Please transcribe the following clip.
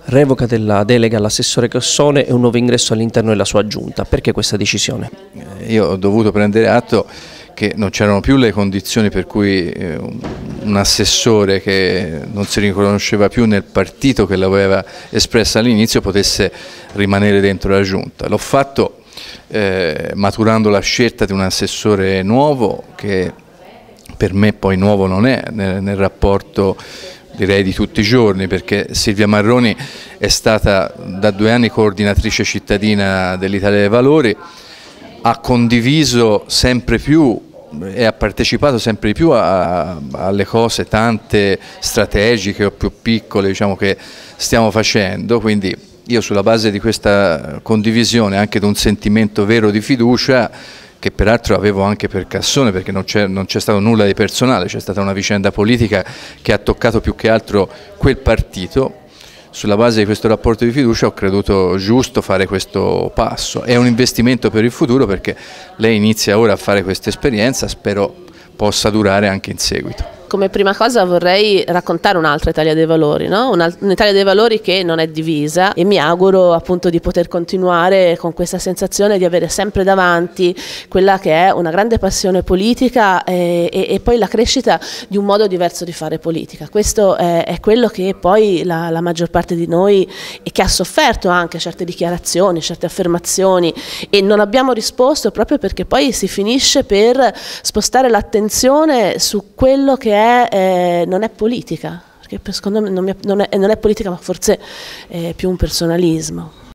revoca della delega all'assessore Cassone e un nuovo ingresso all'interno della sua giunta. Perché questa decisione? Io ho dovuto prendere atto che non c'erano più le condizioni per cui un assessore che non si riconosceva più nel partito che l'aveva espressa all'inizio potesse rimanere dentro la giunta. L'ho fatto maturando la scelta di un assessore nuovo, che per me poi nuovo non è nel rapporto, direi, di tutti i giorni, perché Silvia Marroni è stata da 2 anni coordinatrice cittadina dell'Italia dei Valori, ha condiviso sempre più e ha partecipato sempre di più alle cose tante strategiche o più piccole, diciamo, che stiamo facendo. Quindi io, sulla base di questa condivisione, anche di un sentimento vero di fiducia, che peraltro avevo anche per Cassone, perché non c'è stato nulla di personale, c'è stata una vicenda politica che ha toccato più che altro quel partito. Sulla base di questo rapporto di fiducia ho creduto giusto fare questo passo. È un investimento per il futuro, perché lei inizia ora a fare questa esperienza, spero possa durare anche in seguito. Come prima cosa vorrei raccontare un'altra Italia dei Valori, no? Un'Italia dei Valori che non è divisa, e mi auguro appunto di poter continuare con questa sensazione di avere sempre davanti quella che è una grande passione politica e poi la crescita di un modo diverso di fare politica. Questo è quello che poi la maggior parte di noi, e che ha sofferto anche certe dichiarazioni, certe affermazioni, e non abbiamo risposto proprio perché poi si finisce per spostare l'attenzione su quello che non è politica, perché secondo me non è politica, ma forse è più un personalismo.